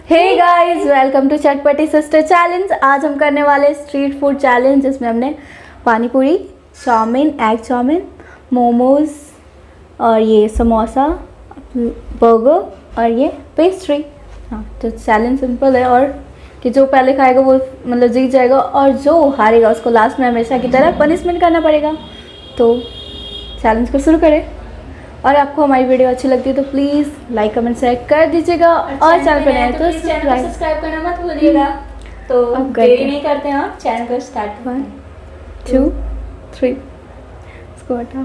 Hey guys, welcome to चटपटी sister challenge. आज हम करने वाले स्ट्रीट फूड चैलेंज, जिसमें हमने पानी पूरी, चाउमीन, एग चाउमीन, मोमोज और ये समोसा, बर्गर और ये पेस्ट्री। हाँ, तो चैलेंज सिंपल है और कि जो पहले खाएगा वो मतलब जीत जाएगा और जो हारेगा उसको लास्ट में हमेशा की तरह पनिशमेंट करना पड़ेगा। तो चैलेंज को शुरू करें। और आपको हमारी वीडियो अच्छी लगती है तो प्लीज़ लाइक कमेंट शेयर कर दीजिएगा और चैनल पर नए तो सब्सक्राइब करना मत भूलिएगा। तो देरी नहीं करते हैं, आप चैनल को स्टार्ट 1 2 3 इसको हटा।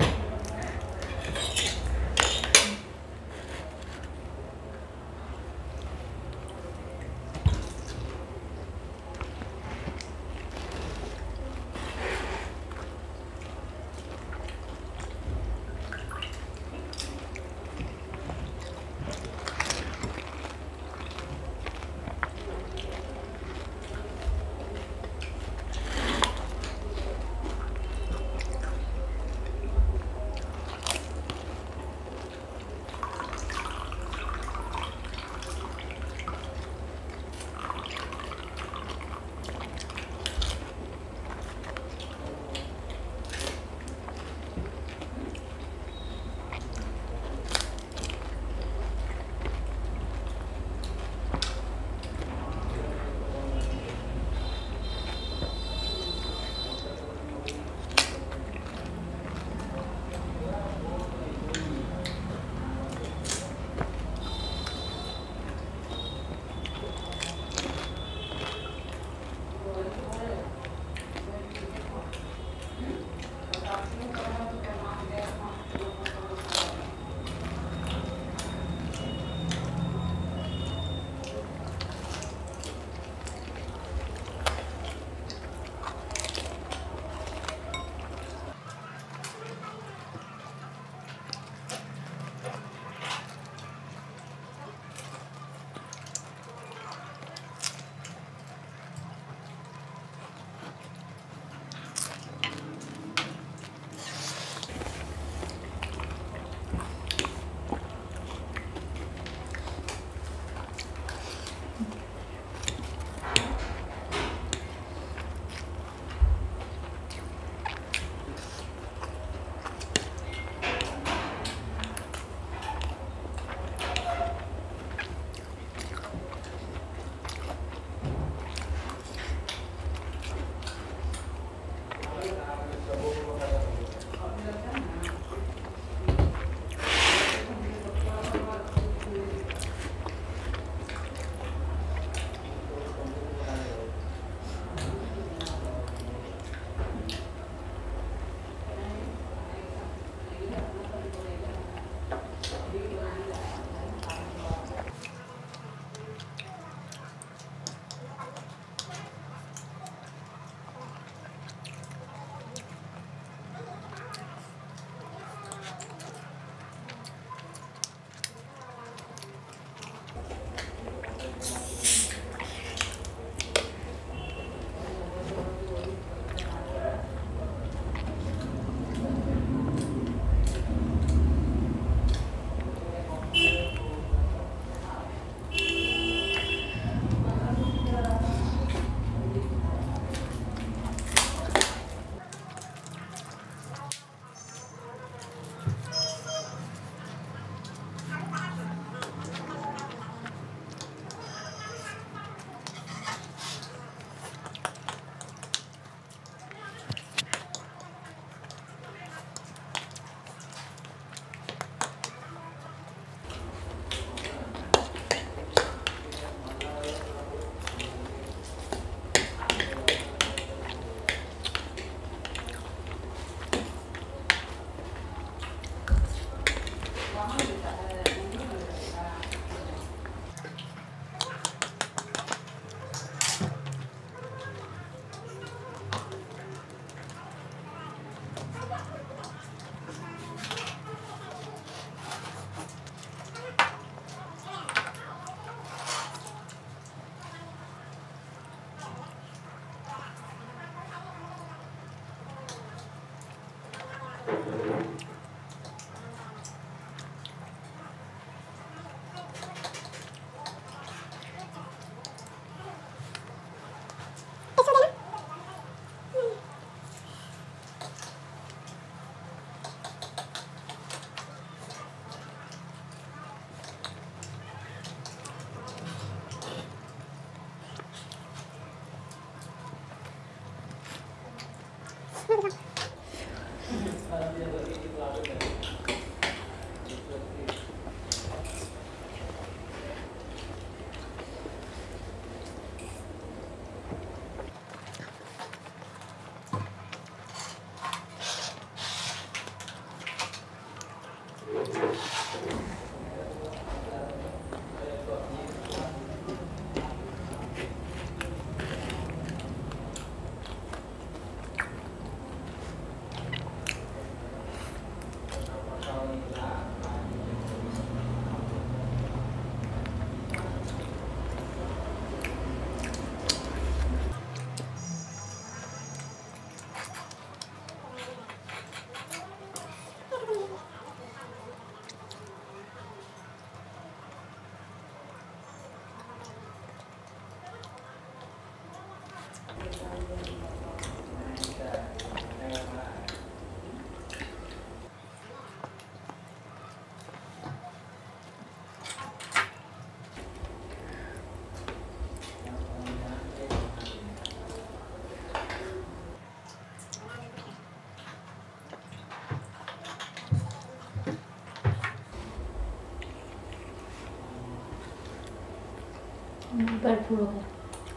भरपूर हो गया।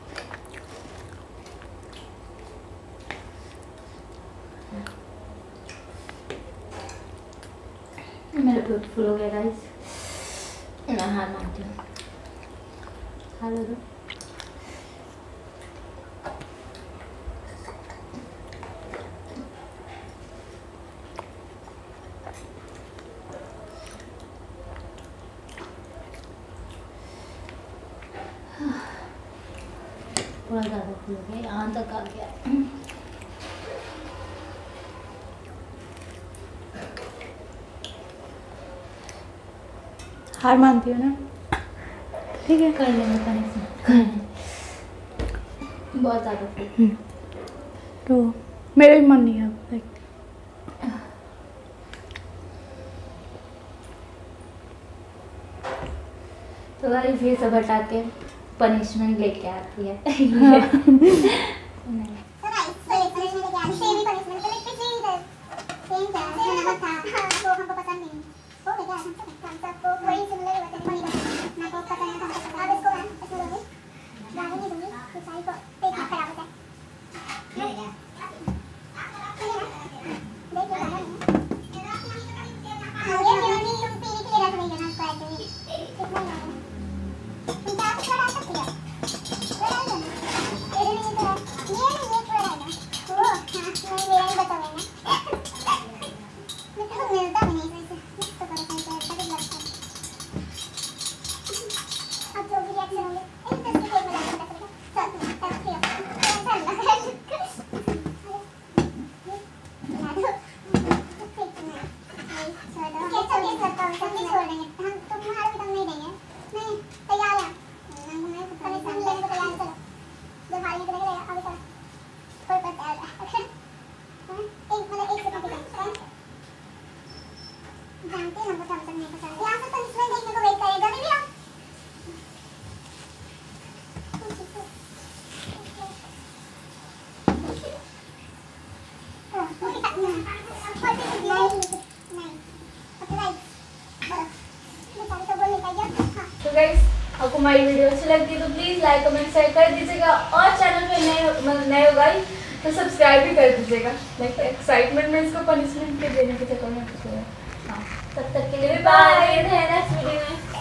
मेरा पेट फुल हो गया गाइस। मैं हार मानती हूँ। खा लो तो। थोड़ा ज़्यादा फुल हो गया, यहाँ तक आ गया। हार मानती हो ना? ठीक है, कर लेंगे पनिशमेंट। बहुत ज़्यादा फुल। तो मेरा भी मन नहीं है अब। तो गाइस ये सब हटा के पनिशमेंट लेके आती है। नहीं। आपको हमारी वीडियो अच्छी लगती है तो प्लीज़ लाइक कमेंट शेयर कर दीजिएगा और चैनल पे नए हो गए तो सब्सक्राइब भी कर दीजिएगा। लाइक एक्साइटमेंट में इसको पनिशमेंट के देने के चक्कर में। हाँ, तब तक के लिए बाय। नेक्स्ट वीडियो में।